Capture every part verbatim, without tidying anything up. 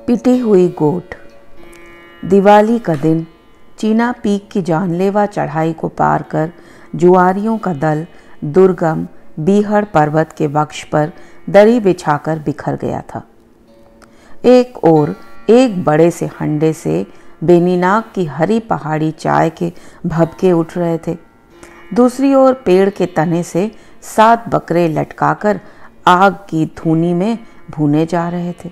पिटी हुई गोट। दिवाली का दिन चीना पीक की जानलेवा चढ़ाई को पार कर जुआरियों का दल दुर्गम बीहड़ पर्वत के वक्ष पर दरी बिछाकर बिखर गया था। एक ओर एक बड़े से हंडे से बेनीनाग की हरी पहाड़ी चाय के भभके उठ रहे थे, दूसरी ओर पेड़ के तने से सात बकरे लटकाकर आग की धूनी में भूने जा रहे थे।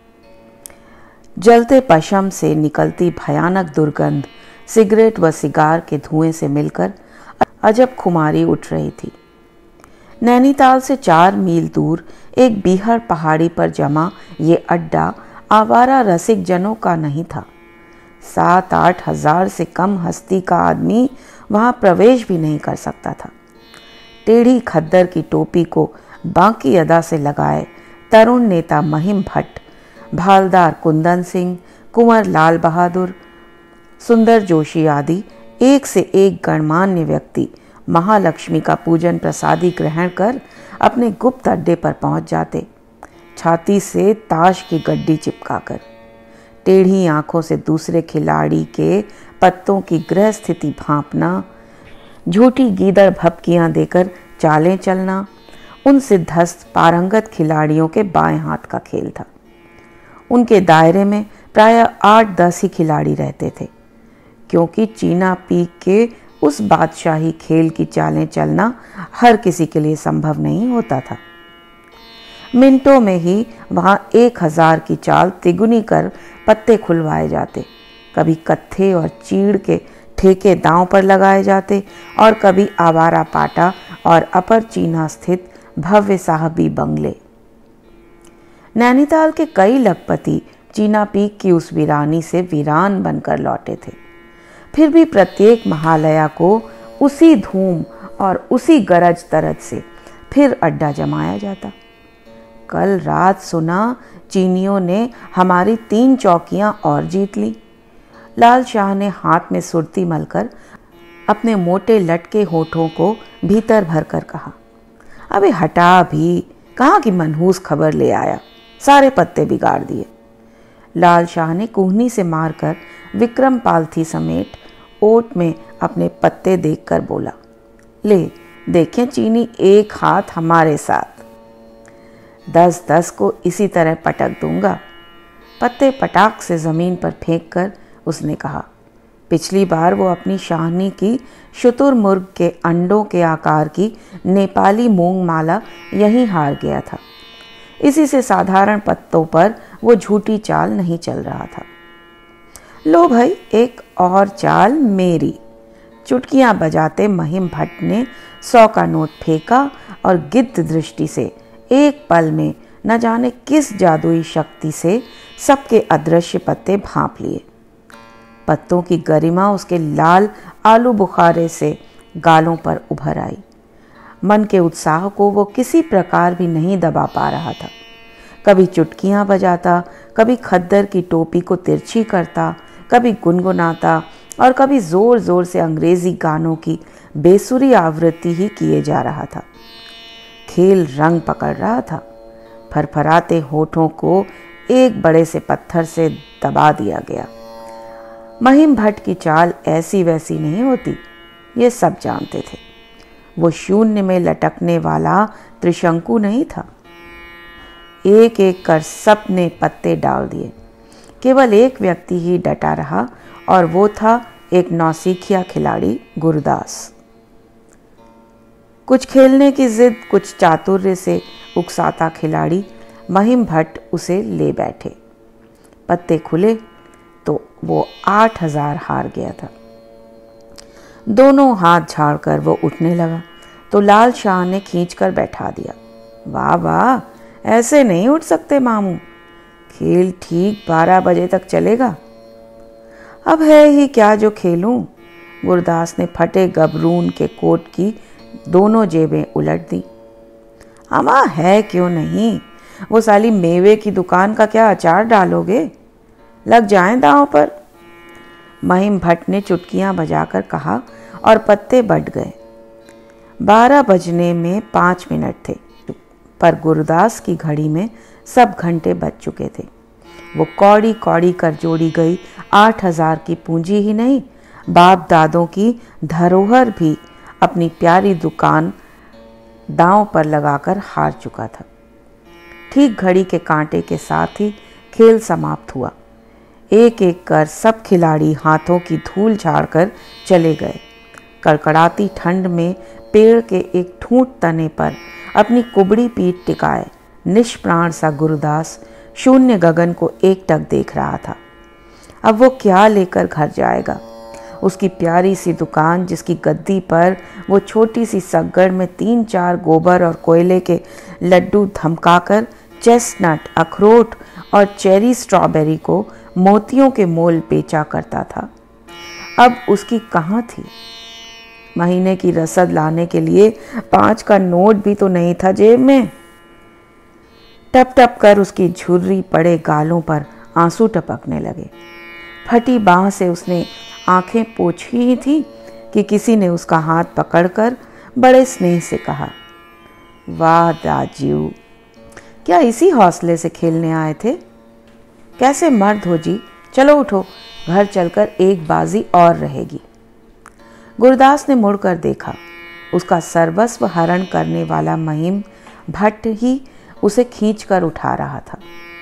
जलते पशम से निकलती भयानक दुर्गंध सिगरेट व सिगार के धुएं से मिलकर अजब खुमारी उठ रही थी। नैनीताल से चार मील दूर एक बीहड़ पहाड़ी पर जमा ये अड्डा आवारा रसिक जनों का नहीं था। सात आठ हजार से कम हस्ती का आदमी वहां प्रवेश भी नहीं कर सकता था। टेढ़ी खद्दर की टोपी को बांकी अदा से लगाए तरुण नेता महिम भट्ट, भालदार कुंदन सिंह, कुंवर लाल बहादुर, सुंदर जोशी आदि एक से एक गणमान्य व्यक्ति महालक्ष्मी का पूजन प्रसादी ग्रहण कर अपने गुप्त अड्डे पर पहुंच जाते, छाती से ताश की गड्डी चिपकाकर। टेढ़ी आंखों से दूसरे खिलाड़ी के पत्तों की ग्रह स्थिति भांपना, झूठी गीदड़ भपकियां देकर चालें चलना उन सिद्धस्त पारंगत खिलाड़ियों के बाएं हाथ का खेल था। उनके दायरे में प्रायः आठ दस ही खिलाड़ी रहते थे, क्योंकि चीना पीक के उस बादशाही खेल की चालें चलना हर किसी के लिए संभव नहीं होता था। मिनटों में ही वहां एक हजार की चाल तिगुनी कर पत्ते खुलवाए जाते, कभी कत्थे और चीड़ के ठेके दांव पर लगाए जाते और कभी आवारा पाटा और अपर चीना स्थित भव्य साहबी बंगले। नैनीताल के कई लखपति चीना पीक की उस वीरानी से वीरान बनकर लौटे थे, फिर भी प्रत्येक महालया को उसी धूम और उसी गरज तरज से फिर अड्डा जमाया जाता। कल रात सुना चीनियों ने हमारी तीन चौकियां और जीत ली। लाल शाह ने हाथ में सुरती मलकर अपने मोटे लटके होठों को भीतर भरकर कहा, अबे हटा भी, कहाँ की मनहूस खबर ले आया, सारे पत्ते बिगाड़ दिए। लाल शाह ने कुहनी से मारकर विक्रम पालथी समेत ओट में अपने पत्ते देखकर बोला, ले देखें चीनी, एक हाथ हमारे साथ, दस दस को इसी तरह पटक दूंगा। पत्ते पटाख से जमीन पर फेंक कर उसने कहा, पिछली बार वो अपनी शाहनी की शुतुरमुर्ग के अंडों के आकार की नेपाली मूंग माला यहीं हार गया था। इसी से साधारण पत्तों पर वो झूठी चाल नहीं चल रहा था। लो भाई, एक और चाल मेरी। चुटकियां बजाते महिम भट्ट ने सौ का नोट फेंका और गिद्ध दृष्टि से एक पल में न जाने किस जादुई शक्ति से सबके अदृश्य पत्ते भांप लिए। पत्तों की गरिमा उसके लाल आलू बुखारे से गालों पर उभर आई। मन के उत्साह को वो किसी प्रकार भी नहीं दबा पा रहा था। कभी चुटकियां बजाता, कभी खद्दर की टोपी को तिरछी करता, कभी गुनगुनाता और कभी जोर जोर से अंग्रेजी गानों की बेसुरी आवृत्ति ही किए जा रहा था। खेल रंग पकड़ रहा था। फरफराते होठों को एक बड़े से पत्थर से दबा दिया गया। महिम भट्ट की चाल ऐसी वैसी नहीं होती, ये सब जानते थे। वो शून्य में लटकने वाला त्रिशंकु नहीं था। एक एक कर सबने पत्ते डाल दिए। केवल एक व्यक्ति ही डटा रहा और वो था एक नौसिखिया खिलाड़ी गुरदास। कुछ खेलने की जिद, कुछ चातुर्य से उकसाता खिलाड़ी महिम भट्ट उसे ले बैठे। पत्ते खुले तो वो आठ हजार हार गया था। दोनों हाथ झाड़कर वो उठने लगा तो लाल शाह ने खींचकर बैठा दिया। वाह वाह, ऐसे नहीं उठ सकते मामू, खेल ठीक बारह बजे तक चलेगा। अब है ही क्या जो खेलूं। गुरदास ने फटे गबरून के कोट की दोनों जेबें उलट दी। अमा है क्यों नहीं, वो साली मेवे की दुकान का क्या अचार डालोगे, लग जाएं दांव पर। महिम भट्ट ने चुटकियां बजाकर कहा और पत्ते बट गए। बारह बजने में पाँच मिनट थे, पर गुरदास की घड़ी में सब घंटे बज चुके थे। वो कौड़ी कौड़ी कर जोड़ी गई आठ हजार की पूंजी ही नहीं, बाप दादों की धरोहर भी अपनी प्यारी दुकान दांव पर लगाकर हार चुका था। ठीक घड़ी के कांटे के साथ ही खेल समाप्त हुआ। एक एक कर सब खिलाड़ी हाथों की धूल झाड़कर चले गए। कड़कड़ाती ठंड में पेड़ के एक ठूंठ तने पर अपनी कुबड़ी पीठ टिकाए निष्प्राण सा गुरुदास शून्य गगन को एकटक देख रहा था। अब वो क्या लेकर घर जाएगा? उसकी प्यारी सी दुकान, जिसकी गद्दी पर वो छोटी सी सग्गड़ में तीन चार गोबर और कोयले के लड्डू धमकाकर चेस्टनट, अखरोट और चेरी स्ट्रॉबेरी को मोतियों के मोल बेचा करता था, अब उसकी कहाँ थी? महीने की रसद लाने के लिए पांच का नोट भी तो नहीं था जेब में। टप टप कर उसकी झुर्री पड़े गालों पर आंसू टपकने लगे। फटी बाह से उसने आंखें पोंछी ही थी कि किसी ने उसका हाथ पकड़कर बड़े स्नेह से कहा, वाह दाजू, क्या इसी हौसले से खेलने आए थे? कैसे मर्द हो जी, चलो उठो, घर चलकर एक बाजी और रहेगी। गुरदास ने मुड़कर देखा। उसका सर्वस्व हरण करने वाला महिम भट्ट ही उसे खींचकर उठा रहा था।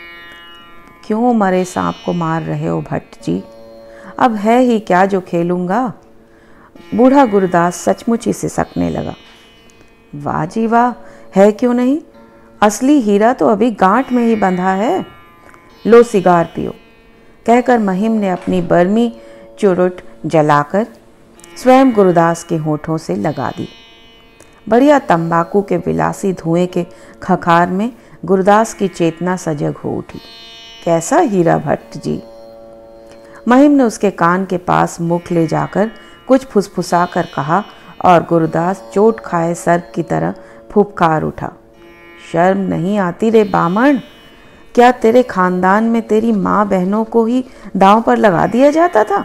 क्यों मरे सांप को मार रहे हो भट्ट जी? अब है ही क्या जो खेलूंगा? बूढ़ा गुरदास सचमुच ही सिसकने लगा। वाह जी वाह, है क्यों नहीं? असली हीरा तो अभी गांठ में ही बंधा है। लो सिगार पियो, कहकर महिम ने अपनी बर्मी चुरुट जलाकर स्वयं गुरदास के होठों से लगा दी। बढ़िया तंबाकू के विलासी धुएं के खखार में गुरदास की चेतना सजग हो उठी। कैसा हीरा भट्ट जी? महिम ने उसके कान के पास मुख ले जाकर कुछ फुसफुसा कर कहा और गुरदास चोट खाए सर्प की तरह फुफकार उठा। शर्म नहीं आती रे बामण? क्या तेरे खानदान में तेरी माँ बहनों को ही दांव पर लगा दिया जाता था?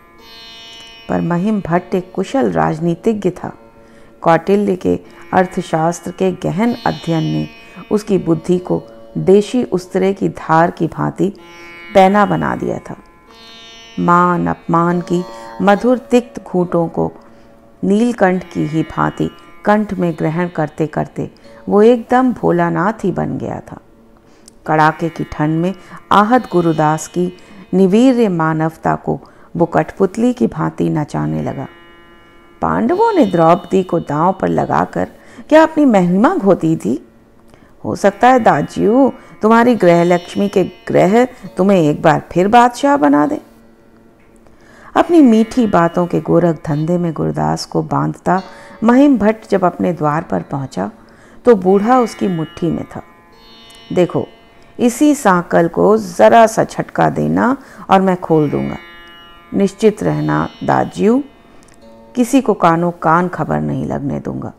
पर महिम भट्ट एक कुशल राजनीतिज्ञ था। कौटिल्य के अर्थशास्त्र के गहन अध्ययन ने उसकी बुद्धि को देशी उस्तरे की धार की भांति पैना बना दिया था। मान अपमान की मधुर तिक्त घूंटों को नीलकंठ की ही भांति कंठ में ग्रहण करते करते वो एकदम भोलानाथ ही बन गया था। कड़ाके की ठंड में आहत गुरुदास की निवीर्य मानवता को वो कठपुतली की भांति नचाने लगा। पांडवों ने द्रौपदी को दांव पर लगाकर क्या अपनी महिमा घोती थी? हो सकता है दाजियो, तुम्हारी ग्रह लक्ष्मी के ग्रह तुम्हें एक बार फिर बादशाह बना दे। अपनी मीठी बातों के गोरख धंधे में गुरदास को बांधता महिम भट्ट जब अपने द्वार पर पहुंचा तो बूढ़ा उसकी मुट्ठी में था। देखो, इसी सांकल को जरा सा झटका देना और मैं खोल दूंगा। निश्चित रहना दाजियो, किसी को कानो कान खबर नहीं लगने दूंगा।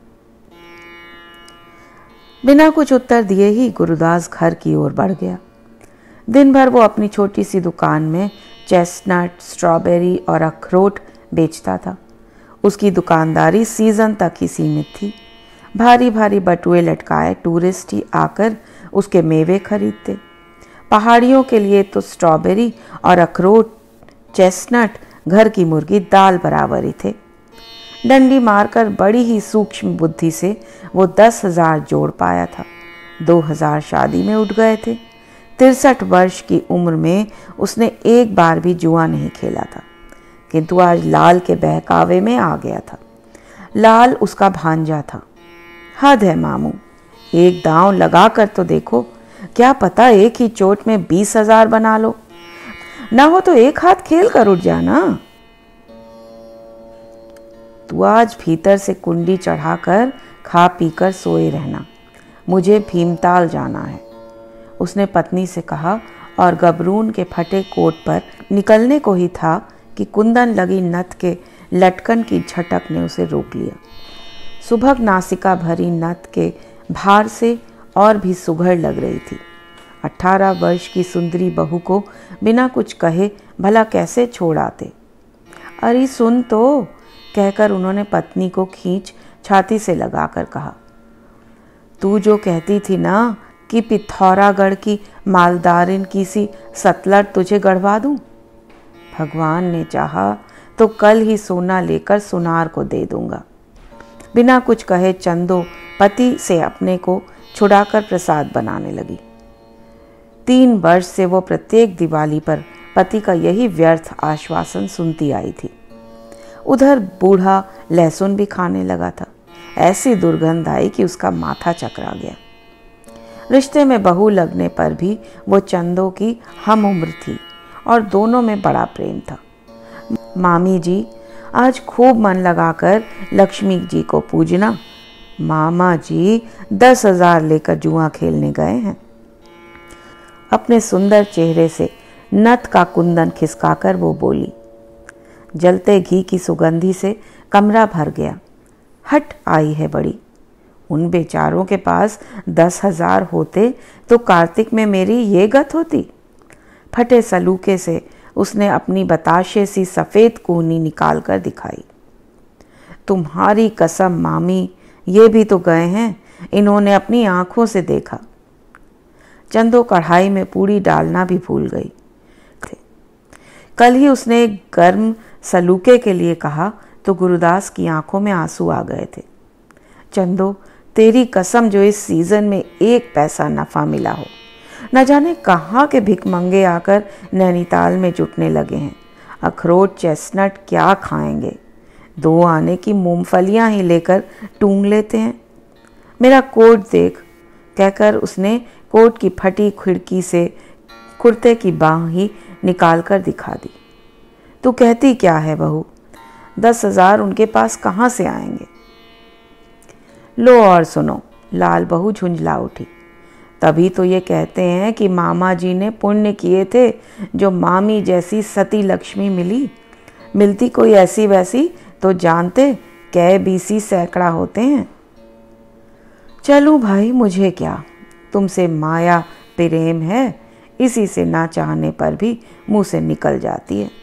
बिना कुछ उत्तर दिए ही गुरुदास घर की ओर बढ़ गया। दिन भर वो अपनी छोटी सी दुकान में चेस्टनट, स्ट्रॉबेरी और अखरोट बेचता था। उसकी दुकानदारी सीजन तक ही सीमित थी। भारी भारी बटुए लटकाए टूरिस्ट ही आकर उसके मेवे खरीदते। पहाड़ियों के लिए तो स्ट्रॉबेरी और अखरोट, चेस्टनट घर की मुर्गी दाल बराबर ही थे। डंडी मारकर बड़ी ही सूक्ष्म बुद्धि से वो दस हजार जोड़ पाया था। दो हजार शादी में उठ गए थे। तिरसठ वर्ष की उम्र में उसने एक बार भी जुआ नहीं खेला था, किंतु आज लाल के बहकावे में आ गया था। लाल उसका भांजा था। हद है मामू, एक दांव लगा कर तो देखो, क्या पता एक ही चोट में बीस हजार बना लो। ना हो तो एक हाथ खेल कर उठ जाना। तू आज भीतर से कुंडी चढ़ाकर खा पीकर सोए रहना, मुझे भीमताल जाना है, उसने पत्नी से कहा और गबरून के फटे कोट पर निकलने को ही था कि कुंदन लगी नथ के लटकन की झटक ने उसे रोक लिया। सुभग नासिका भरी नथ के भार से और भी सुघड़ लग रही थी। अठारह वर्ष की सुंदरी बहू को बिना कुछ कहे भला कैसे छोड़ आते। अरे सुन तो, कहकर उन्होंने पत्नी को खींच छाती से लगाकर कहा, तू जो कहती थी ना कि पिथौरागढ़ की मालदारिन की सी सतलट तुझे गढ़वा दूं? भगवान ने चाहा तो कल ही सोना लेकर सुनार को दे दूंगा। बिना कुछ कहे चंदो पति से अपने को छुड़ाकर प्रसाद बनाने लगी। तीन वर्ष से वो प्रत्येक दिवाली पर पति का यही व्यर्थ आश्वासन सुनती आई थी। उधर बूढ़ा लहसुन भी खाने लगा था। ऐसी दुर्गंध आई कि उसका माथा चकरा गया। रिश्ते में बहू लगने पर भी वो चंदो की हम उम्र थी और दोनों में बड़ा प्रेम था। मामी जी, आज खूब मन लगाकर लक्ष्मी जी को पूजना। मामा जी दस हजार लेकर जुआ खेलने गए हैं। अपने सुंदर चेहरे से नथ का कुंदन खिसकाकर वो बोली। जलते घी की सुगंधी से कमरा भर गया। हट आई है बड़ी। उन बेचारों के पास दस हजार होते तो कार्तिक में मेरी ये गत होती। फटे सलूके से उसने अपनी बताशे सी सफ़ेद कोहनी निकाल कर दिखाई। तुम्हारी कसम मामी, ये भी तो गए हैं, इन्होंने अपनी आंखों से देखा। चंदो कढ़ाई में पूड़ी डालना भी भूल गई। कल ही उसने गर्म सलूके के लिए कहा तो गुरुदास की आंखों में आंसू आ गए थे। चंदो, तेरी कसम, जो इस सीजन में एक पैसा नफा मिला हो। न जाने कहाँ के भिखमंगे आकर नैनीताल में जुटने लगे हैं। अखरोट चेस्टनट क्या खाएंगे, दो आने की मूंगफलियाँ ही लेकर टूंग लेते हैं। मेरा कोट देख, कहकर उसने कोट की फटी खिड़की से कुर्ते की बाँह ही निकाल कर दिखा दी। तू कहती क्या है बहू, दस हजार उनके पास कहाँ से आएंगे? लो और सुनो। लाल बहू झुंझला उठी। तभी तो ये कहते हैं कि मामा जी ने पुण्य किए थे जो मामी जैसी सती लक्ष्मी मिली। मिलती कोई ऐसी वैसी तो जानते कै बीसी सैकड़ा होते हैं। चलूं भाई, मुझे क्या, तुमसे माया प्रेम है, इसी से ना चाहने पर भी मुंह से निकल जाती है।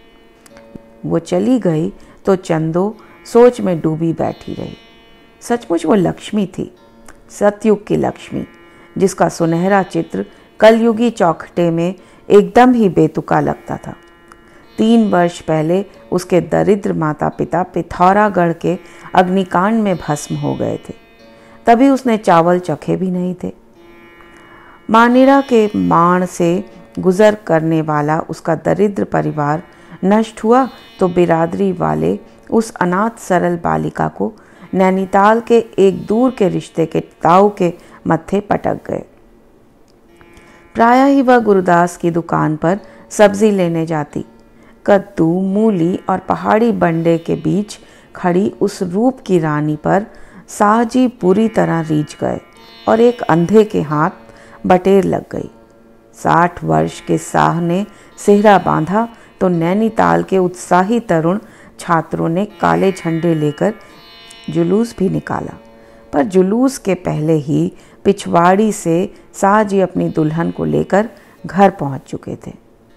वो चली गई तो चंदो सोच में डूबी बैठी रही। सचमुच वो लक्ष्मी थी, सतयुग की लक्ष्मी, जिसका सुनहरा चित्र कलयुगी चौखटे में एकदम ही बेतुका लगता था। तीन वर्ष पहले उसके दरिद्र माता पिता पिथौरागढ़ के अग्निकांड में भस्म हो गए थे। तभी उसने चावल चखे भी नहीं थे। मानिरा के माण से गुजर करने वाला उसका दरिद्र परिवार नष्ट हुआ तो बिरादरी वाले उस अनाथ सरल बालिका को नैनीताल के एक दूर के रिश्ते के ताऊ के मत्थे पटक गए। प्रायः ही वह गुरुदास की दुकान पर सब्जी लेने जाती। कद्दू, मूली और पहाड़ी बंडे के बीच खड़ी उस रूप की रानी पर साहजी पूरी तरह रीझ गए और एक अंधे के हाथ बटेर लग गई। साठ वर्ष के साह ने सेहरा बांधा तो नैनीताल के उत्साही तरुण छात्रों ने काले झंडे लेकर जुलूस भी निकाला। पर जुलूस के पहले ही पिछवाड़ी से साहजी अपनी दुल्हन को लेकर घर पहुंच चुके थे।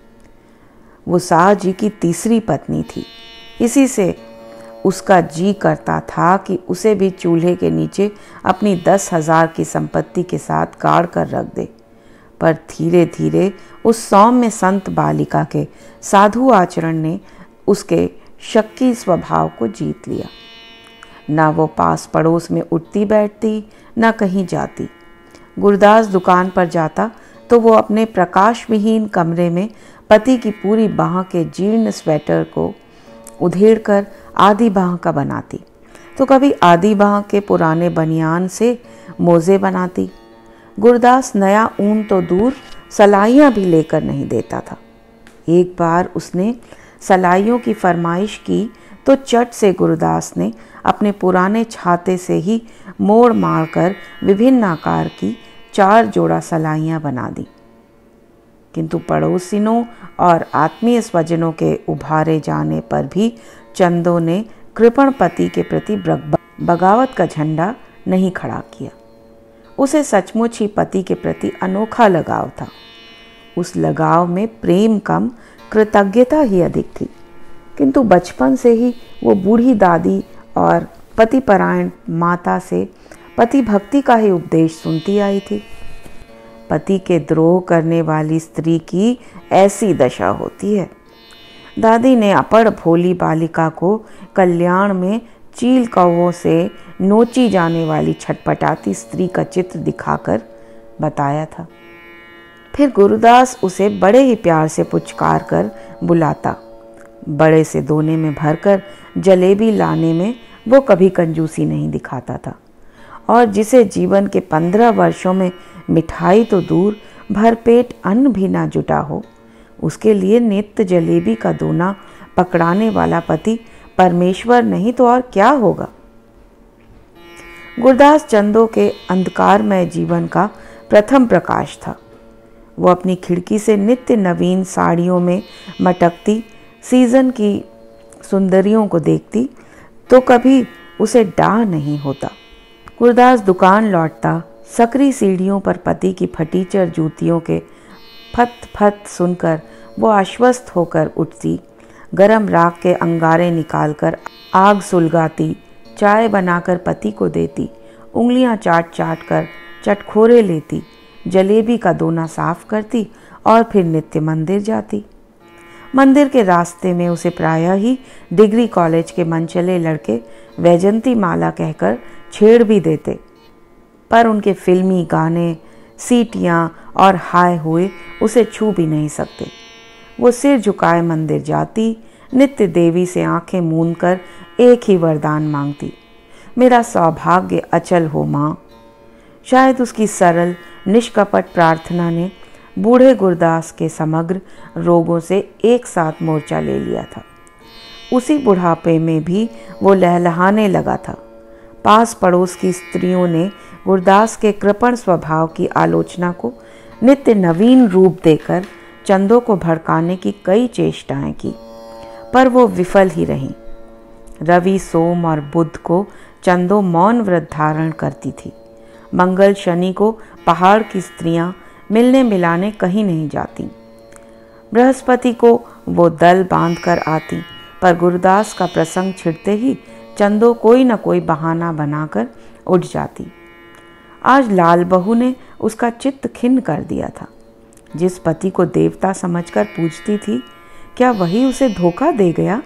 वो साहजी की तीसरी पत्नी थी। इसी से उसका जी करता था कि उसे भी चूल्हे के नीचे अपनी दस हजार की संपत्ति के साथ गाड़ कर रख दे। पर धीरे धीरे उस सौम्य संत बालिका के साधु आचरण ने उसके शक्की स्वभाव को जीत लिया। ना वो पास पड़ोस में उठती बैठती, ना कहीं जाती। गुरदास दुकान पर जाता तो वो अपने प्रकाश विहीन कमरे में पति की पूरी बाह के जीर्ण स्वेटर को उधेड़कर आधी बाह का बनाती, तो कभी आधी बाह के पुराने बनियान से मोजे बनाती। गुरदास नया ऊन तो दूर सलाइयाँ भी लेकर नहीं देता था। एक बार उसने सलाइयों की फरमाइश की तो चट से गुरदास ने अपने पुराने छाते से ही मोड़ मार कर विभिन्न आकार की चार जोड़ा सलाइयाँ बना दी। किंतु पड़ोसिनों और आत्मीय स्वजनों के उभारे जाने पर भी चंदो ने कृपण पति के प्रति बगावत का झंडा नहीं खड़ा किया। उसे सचमुच ही पति के प्रति अनोखा लगाव था। उस लगाव में प्रेम कम, कृतज्ञता ही अधिक थी। किंतु बचपन से ही वो बूढ़ी दादी और पतिपरायण माता से पति भक्ति का ही उपदेश सुनती आई थी। पति के द्रोह करने वाली स्त्री की ऐसी दशा होती है। दादी ने अपड़ भोली बालिका को कल्याण में चील कौवों से नोची जाने वाली छटपटाती स्त्री का चित्र दिखाकर बताया था। फिर गुरुदास उसे बड़े ही प्यार से पुचकार कर बुलाता। बड़े से दोने में भरकर जलेबी लाने में वो कभी कंजूसी नहीं दिखाता था, और जिसे जीवन के पंद्रह वर्षों में मिठाई तो दूर भरपेट अन्न भी ना जुटा हो, उसके लिए नित्य जलेबी का दोना पकड़ाने वाला पति परमेश्वर नहीं तो और क्या होगा। गुरदास चंदो के अंधकारमय जीवन का प्रथम प्रकाश था। वो अपनी खिड़की से नित्य नवीन साड़ियों में मटकती सीजन की सुंदरियों को देखती तो कभी उसे डाह नहीं होता। गुरदास दुकान लौटता, सकरी सीढ़ियों पर पति की फटीचर जूतियों के फत फत सुनकर वो आश्वस्त होकर उठती, गरम राख के अंगारे निकालकर आग सुलगाती, चाय बनाकर पति को देती, उंगलियां चाट चाट कर चटखोरे लेती, जलेबी का दोना साफ करती और फिर नित्य मंदिर जाती। मंदिर के रास्ते में उसे प्रायः ही डिग्री कॉलेज के मनचले लड़के वैजंती माला कहकर छेड़ भी देते, पर उनके फिल्मी गाने, सीटियां और हाय हुए उसे छू भी नहीं सकते। वो सिर झुकाए मंदिर जाती, नित्य देवी से आंखें मूंद कर एक ही वरदान मांगती, मेरा सौभाग्य अचल हो माँ। शायद उसकी सरल निष्कपट प्रार्थना ने बूढ़े गुरदास के समग्र रोगों से एक साथ मोर्चा ले लिया था। उसी बुढ़ापे में भी वो लहलहाने लगा था। पास पड़ोस की स्त्रियों ने गुरदास के कृपण स्वभाव की आलोचना को नित्य नवीन रूप देकर चंदो को भड़काने की कई चेष्टाएं की, पर वो विफल ही रहीं। रवि, सोम और बुध को चंदो मौन व्रत धारण करती थी। मंगल, शनि को पहाड़ की स्त्रियां मिलने मिलाने कहीं नहीं जाती। बृहस्पति को वो दल बांध कर आती, पर गुरदास का प्रसंग छिड़ते ही चंदो कोई न कोई बहाना बनाकर उठ जाती। आज लाल बहू ने उसका चित्त खिन्न कर दिया था। जिस पति को देवता समझकर पूजती थी, क्या वही उसे धोखा दे गया?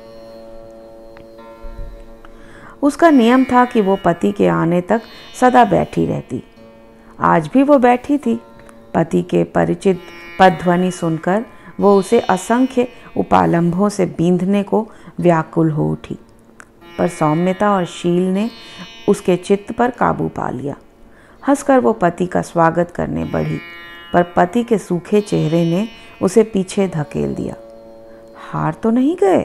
उसका नियम था कि वो पति के आने तक सदा बैठी रहती। आज भी वो बैठी थी। पति के परिचित पदध्वनि सुनकर वो उसे असंख्य उपालंभों से बींधने को व्याकुल हो उठी, पर सौम्यता और शील ने उसके चित्त पर काबू पा लिया। हंसकर वो पति का स्वागत करने बढ़ी, पर पति के सूखे चेहरे ने उसे पीछे धकेल दिया। हार तो नहीं गए?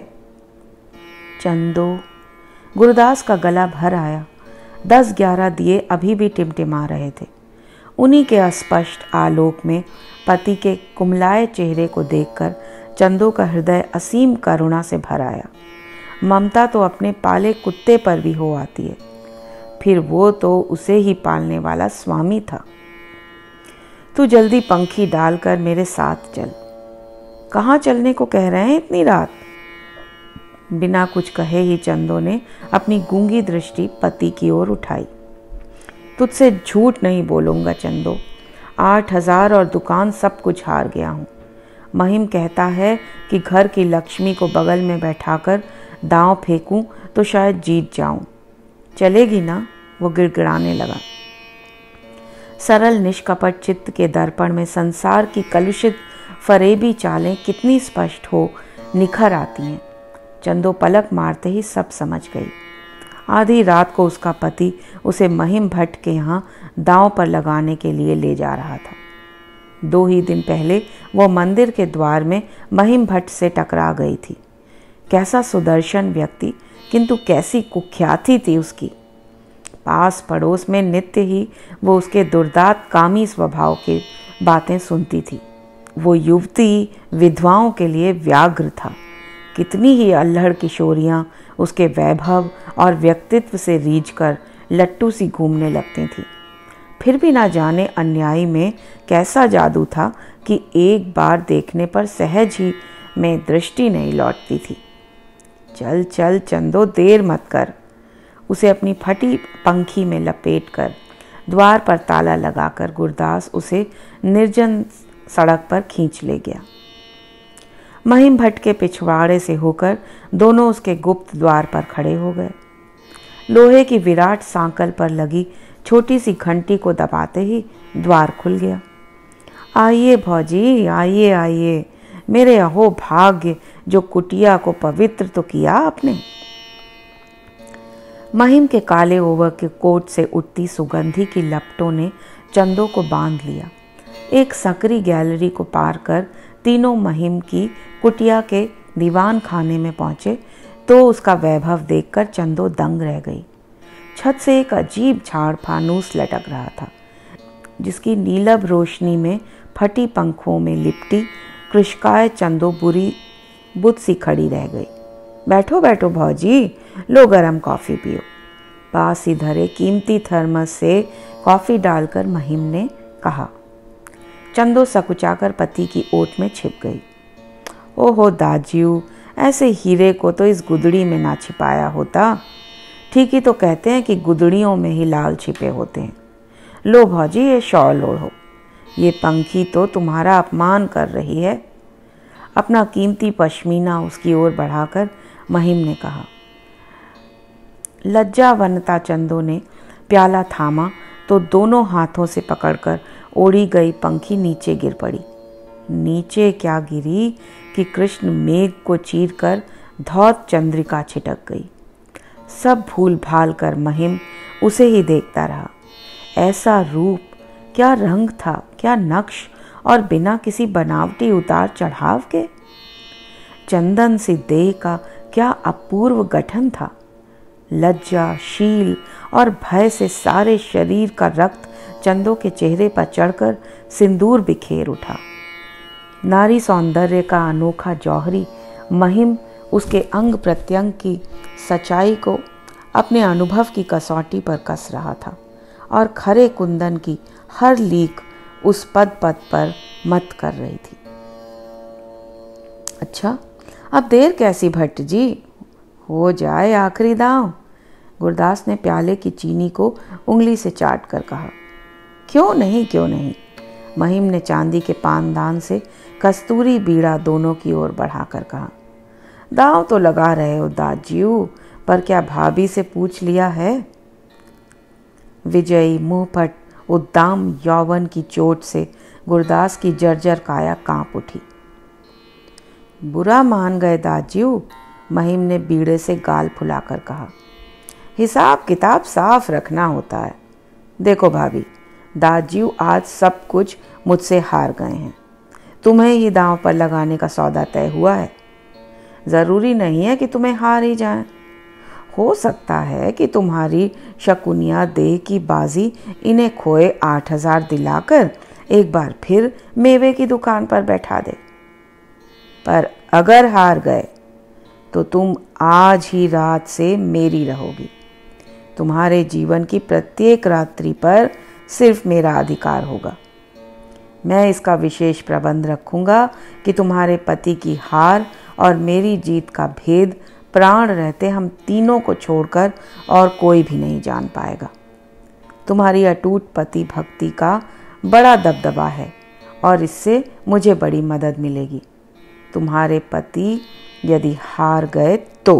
चंदो, गुरदास का गला भर आया। दस ग्यारह दिए अभी भी टिमटिमा रहे थे। उन्हीं के अस्पष्ट आलोक में पति के कुमलाए चेहरे को देखकर चंदो का हृदय असीम करुणा से भर आया। ममता तो अपने पाले कुत्ते पर भी हो आती है, फिर वो तो उसे ही पालने वाला स्वामी था। तू जल्दी पंखी डालकर मेरे साथ चल। कहाँ चलने को कह रहे हैं इतनी रात? बिना कुछ कहे ही चंदो ने अपनी गूंगी दृष्टि पति की ओर उठाई। तुझसे झूठ नहीं बोलूंगा चंदो, आठ हजार और दुकान सब कुछ हार गया हूँ। महिम कहता है कि घर की लक्ष्मी को बगल में बैठाकर दांव फेंकूं तो शायद जीत जाऊं। चलेगी ना? वो गिड़गिड़ाने लगा। सरल निष्कपट चित्त के दर्पण में संसार की कलुषित फरेबी चालें कितनी स्पष्ट हो निखर आती हैं। चंदो पलक मारते ही सब समझ गई। आधी रात को उसका पति उसे महिम भट्ट के यहाँ दांव पर लगाने के लिए ले जा रहा था। दो ही दिन पहले वो मंदिर के द्वार में महिम भट्ट से टकरा गई थी। कैसा सुदर्शन व्यक्ति, किंतु कैसी कुख्याति थी उसकी। पास पड़ोस में नित्य ही वो उसके दुर्दांत कामी स्वभाव की बातें सुनती थी। वो युवती विधवाओं के लिए व्याघ्र था। कितनी ही अल्हड़ किशोरियाँ उसके वैभव और व्यक्तित्व से रीझकर लट्टू सी घूमने लगती थीं। फिर भी ना जाने अन्यायी में कैसा जादू था कि एक बार देखने पर सहज ही में दृष्टि नहीं लौटती थी। चल चल चंदो, देर मत कर। उसे अपनी फटी पंखी में लपेटकर द्वार पर ताला लगाकर गुरदास उसे निर्जन सड़क पर खींच ले गया। महिम भट्ट के पिछवाड़े से होकर दोनों उसके गुप्त द्वार पर खड़े हो गए। लोहे की विराट सांकल पर लगी छोटी सी घंटी को दबाते ही द्वार खुल गया। आइए भौजी, आइए आइए, मेरे अहो भाग्य, जो कुटिया को पवित्र तो किया आपने। महिम के काले ओवर के कोट से उठती सुगंधी की लपटों ने चंदो को बांध लिया। एक सकरी गैलरी को पार कर तीनों महिम की कुटिया के दीवान खाने में पहुंचे तो उसका वैभव देखकर चंदो दंग रह गई। छत से एक अजीब झाड़ फानूस लटक रहा था, जिसकी नीलब रोशनी में फटी पंखों में लिपटी कृष्काय चंदो बुरी बुत सी खड़ी रह गई। बैठो बैठो भौजी, लो गरम कॉफ़ी पियो। पास ही धरे कीमती थर्मस से कॉफ़ी डालकर महिम ने कहा। चंदो सकुचाकर पति की ओट में छिप गई। ओहो दाजियू, ऐसे हीरे को तो इस गुदड़ी में ना छिपाया होता। ठीक ही तो कहते हैं कि गुदड़ियों में ही लाल छिपे होते हैं। लो भौजी, ये शॉल ओढ़ो, ये पंखी तो तुम्हारा अपमान कर रही है। अपना कीमती पश्मीना उसकी ओर बढ़ाकर महिम ने कहा। लज्जावनता चंदो ने प्याला थामा तो दोनों हाथों से पकड़कर ओढ़ी गई पंखी नीचे गिर पड़ी। नीचे क्या गिरी कि कृष्ण मेघ को चीरकर धौत चंद्रिका छिटक गई। सब भूल भाल कर महिम उसे ही देखता रहा। ऐसा रूप, क्या रंग था, क्या नक्श, और बिना किसी बनावटी उतार चढ़ाव के। चंदन सी देह का क्या अपूर्व गठन था। लज्जा, शील और भय से सारे शरीर का रक्त चंदो के चेहरे पर चढ़कर सिंदूर बिखेर उठा। नारी सौंदर्य का अनोखा जौहरी महिम उसके अंग प्रत्यंग की सच्चाई को अपने अनुभव की कसौटी पर कस रहा था और खरे कुंदन की हर लीक उस पद पद पर मत कर रही थी। अच्छा, अब देर कैसी भट्ट जी, हो जाए आखिरी दांव। गुरदास ने प्याले की चीनी को उंगली से चाट कर कहा। क्यों नहीं, क्यों नहीं। महिम ने चांदी के पानदान से कस्तूरी बीड़ा दोनों की ओर बढ़ाकर कहा। दांव तो लगा रहे हो दाजियू, पर क्या भाभी से पूछ लिया है? विजयी मुंहफट उद्दाम यौवन की चोट से गुरदास की जर्जर काया कांप उठी। बुरा मान गए दाजियू, महिम ने बीड़े से गाल फुलाकर कहा। हिसाब किताब साफ रखना होता है। देखो भाभी, दाजियू आज सब कुछ मुझसे हार गए हैं। तुम्हें ही दांव पर लगाने का सौदा तय हुआ है। ज़रूरी नहीं है कि तुम्हें हार ही जाए। हो सकता है कि तुम्हारी शकुनिया देह की बाजी इन्हें खोए आठ हजार दिलाकर एक बार फिर मेवे की दुकान पर बैठा दे। पर अगर हार गए तो तुम आज ही रात से मेरी रहोगी। तुम्हारे जीवन की प्रत्येक रात्रि पर सिर्फ मेरा अधिकार होगा। मैं इसका विशेष प्रबंध रखूंगा कि तुम्हारे पति की हार और मेरी जीत का भेद प्राण रहते हम तीनों को छोड़कर और कोई भी नहीं जान पाएगा। तुम्हारी अटूट पति भक्ति का बड़ा दबदबा है और इससे मुझे बड़ी मदद मिलेगी। तुम्हारे पति यदि हार गए तो।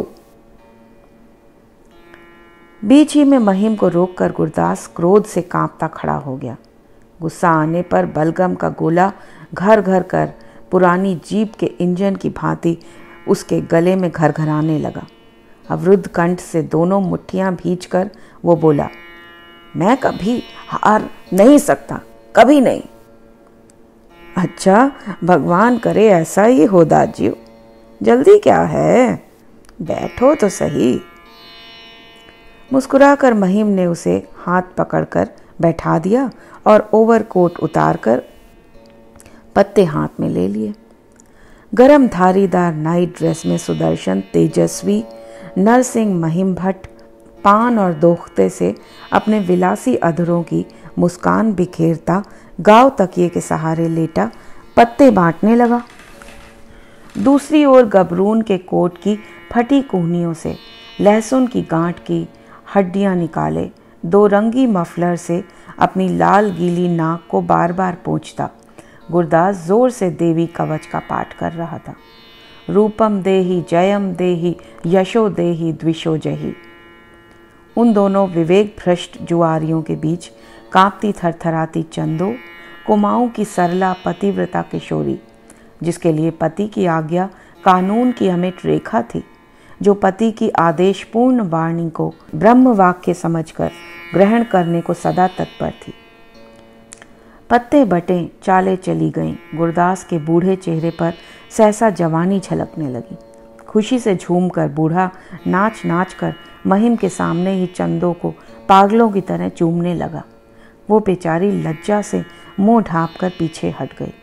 बीच ही में महिम को रोककर गुरदास क्रोध से कांपता खड़ा हो गया। गुस्सा आने पर बलगम का गोला घर घर कर पुरानी जीप के इंजन की भांति उसके गले में घरघराने लगा। अवरुद्ध कंठ से दोनों मुट्ठियां भींचकर वो बोला, मैं कभी हार नहीं सकता, कभी नहीं। अच्छा, भगवान करे ऐसा ही हो दाजियो। जल्दी क्या है, बैठो तो सही। मुस्कुराकर महिम ने उसे हाथ पकड़कर बैठा दिया और ओवरकोट उतारकर पत्ते हाथ में ले लिए। गरम धारीदार नाइट ड्रेस में सुदर्शन तेजस्वी नरसिंह महिम भट्ट पान और दोख्ते से अपने विलासी अधरों की मुस्कान बिखेरता गांव तकिए के सहारे लेटा पत्ते बांटने लगा। दूसरी ओर गबरून के कोट की फटी कोहनियों से लहसुन की गांठ की हड्डियां निकाले दो रंगी मफलर से अपनी लाल गीली नाक को बार बार पोंछता गुरदास जोर से देवी कवच का पाठ कर रहा था। रूपम देहि जयम देहि यशो देहि द्विषो जहि। उन दोनों विवेक भ्रष्ट जुआरियों के बीच कांपती थरथराती चंदो कुमाऊं की सरला पतिव्रता किशोरी, जिसके लिए पति की आज्ञा कानून की अमिट रेखा थी, जो पति की आदेशपूर्ण वाणी को ब्रह्म वाक्य समझकर ग्रहण करने को सदा तत्पर थी। पत्ते बटें चाले चली गईं। गुरदास के बूढ़े चेहरे पर सहसा जवानी झलकने लगी। खुशी से झूमकर बूढ़ा नाच नाच कर महिम के सामने ही चंदो को पागलों की तरह चूमने लगा। वो बेचारी लज्जा से मुंह ढांप कर पीछे हट गई।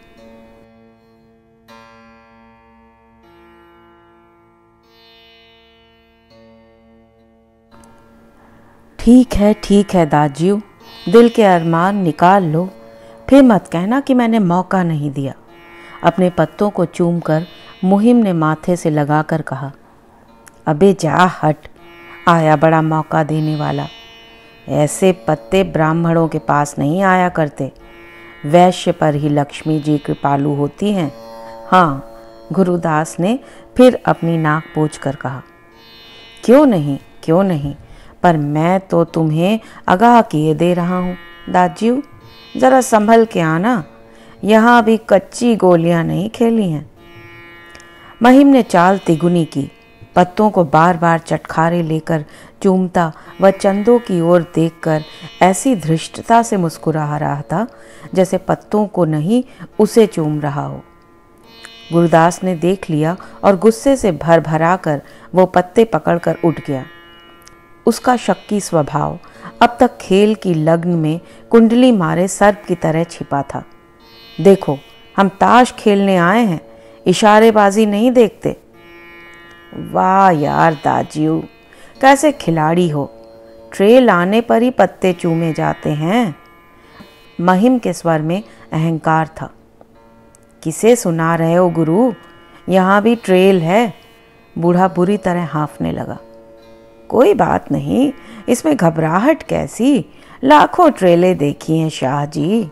ठीक है ठीक है दाजियो, दिल के अरमान निकाल लो, फिर मत कहना कि मैंने मौका नहीं दिया। अपने पत्तों को चूमकर मुहिम ने माथे से लगाकर कहा, अबे जा हट, आया बड़ा मौका देने वाला। ऐसे पत्ते ब्राह्मणों के पास नहीं आया करते, वैश्य पर ही लक्ष्मी जी कृपालु होती हैं। हाँ, गुरुदास ने फिर अपनी नाक पोंछ कर कहा, क्यों नहीं क्यों नहीं, पर मैं तो तुम्हें आगाह किए दे रहा हूँ दाजियो, जरा संभल के आना, यहाँ भी कच्ची गोलियां नहीं खेली हैं। महिम ने चाल तिगुनी की, पत्तों को बार बार चटखारे लेकर चूमता व चंदों की ओर देखकर ऐसी धृष्टता से मुस्कुरा रहा था जैसे पत्तों को नहीं उसे चूम रहा हो। गुरदास ने देख लिया और गुस्से से भर भरा कर वो पत्ते पकड़कर उठ गया। उसका शक्की स्वभाव अब तक खेल की लग्न में कुंडली मारे सर्प की तरह छिपा था। देखो, हम ताश खेलने आए हैं, इशारेबाजी नहीं देखते। वाह यार दाजियो, कैसे खिलाड़ी हो, ट्रेल आने पर ही पत्ते चूमे जाते हैं। महिम के स्वर में अहंकार था। किसे सुना रहे हो गुरु, यहाँ भी ट्रेल है। बूढ़ा बुरी तरह हाँफने लगा। कोई बात नहीं, इसमें घबराहट कैसी, लाखों ट्रेलें देखी हैं शाह जी।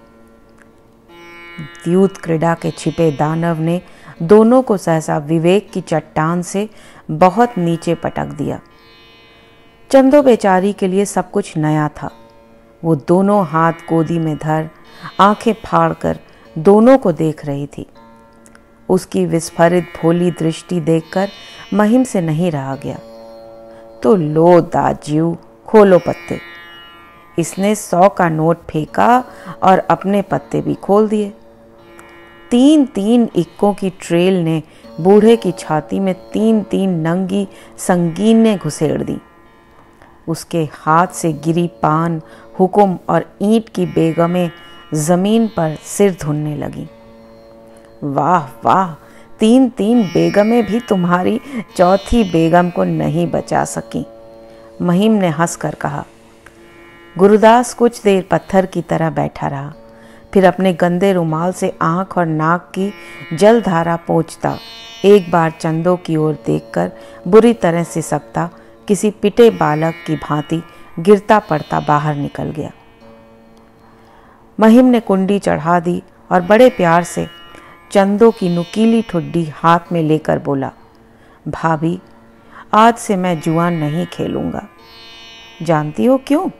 द्यूत क्रीड़ा के छिपे दानव ने दोनों को सहसा विवेक की चट्टान से बहुत नीचे पटक दिया। चंदो बेचारी के लिए सब कुछ नया था। वो दोनों हाथ गोदी में धर आंखें फाड़कर दोनों को देख रही थी। उसकी विस्फारित भोली दृष्टि देखकर महिम से नहीं रहा गया। तो लो दाजियो, खोलो पत्ते। इसने सौ का नोट फेंका और अपने पत्ते भी खोल दिए। तीन तीन इक्कों की ट्रेल ने बूढ़े की छाती में तीन तीन नंगी संगीनें घुसेड़ दी। उसके हाथ से गिरी पान, हुकुम और ईंट की बेगमें जमीन पर सिर धुनने लगी। वाह वाह, तीन तीन बेगमें भी तुम्हारी चौथी बेगम को नहीं बचा सकी, महिम ने हंसकर कहा। गुरुदास कुछ देर पत्थर की तरह बैठा रहा, फिर अपने गंदे रुमाल से आंख और नाक की जलधारा पोंछता एक बार चंदो की ओर देखकर बुरी तरह से सिसकता किसी पिटे बालक की भांति गिरता पड़ता बाहर निकल गया। महिम ने कुंडी चढ़ा दी और बड़े प्यार से चंदो की नुकीली ठुड्डी हाथ में लेकर बोला, भाभी, आज से मैं जुआ नहीं खेलूंगा। जानती हो क्यों?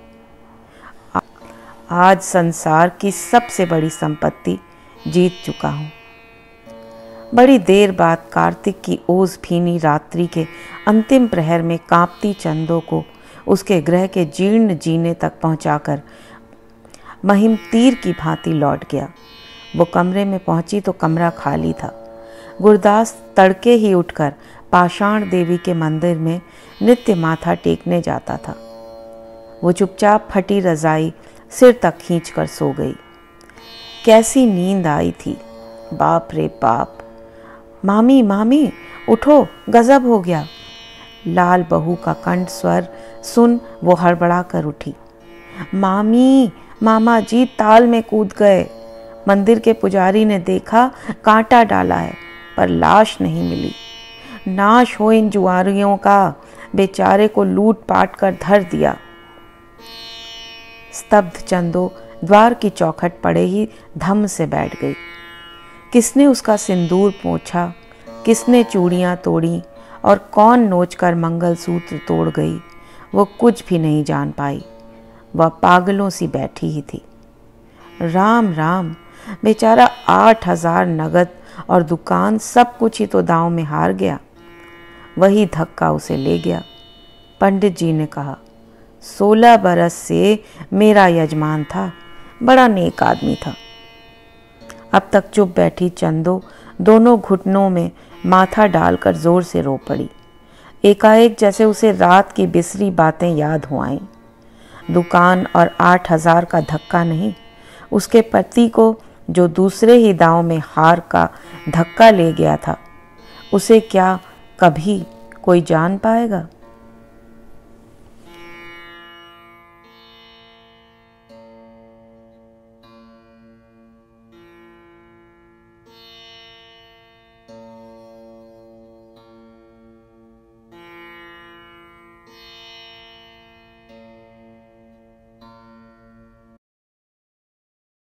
आज संसार की सबसे बड़ी संपत्ति जीत चुका हूँ। बड़ी देर बाद कार्तिक की ओस भीनी रात्रि के अंतिम प्रहर में कांपती चंदो को उसके ग्रह के जीर्ण जीने तक पहुंचाकर महिम तीर की भांति लौट गया। वो कमरे में पहुंची तो कमरा खाली था। गुरदास तड़के ही उठकर पाषाण देवी के मंदिर में नित्य माथा टेकने जाता था। वो चुपचाप फटी रजाई सिर तक खींचकर सो गई। कैसी नींद आई थी, बाप रे बाप। मामी मामी उठो, गजब हो गया। लाल बहू का कंठ स्वर सुन वो हड़बड़ा कर उठी। मामी, मामा जी ताल में कूद गए। मंदिर के पुजारी ने देखा, कांटा डाला है पर लाश नहीं मिली। नाश हो इन जुआरियों का, बेचारे को लूट पाट कर धर दिया। स्तब्ध चंदो द्वार की चौखट पड़े ही धम से बैठ गई। किसने उसका सिंदूर पोंछा, किसने चूड़ियाँ तोड़ी और कौन नोचकर मंगलसूत्र तोड़ गई, वो कुछ भी नहीं जान पाई। वह पागलों सी बैठी ही थी। राम राम, बेचारा आठ हजार नगद और दुकान सब कुछ ही तो दांव में हार गया। वही धक्का उसे ले गया। पंडित जी ने कहा, सोलह बरस से मेरा यजमान था, बड़ा नेक आदमी था। अब तक चुप बैठी चंदो दोनों घुटनों में माथा डालकर जोर से रो पड़ी। एकाएक जैसे उसे रात की बिसरी बातें याद हो आईं। दुकान और आठ हजार का धक्का नहीं, उसके पति को जो दूसरे ही दांव में हार का धक्का ले गया था, उसे क्या कभी कोई जान पाएगा?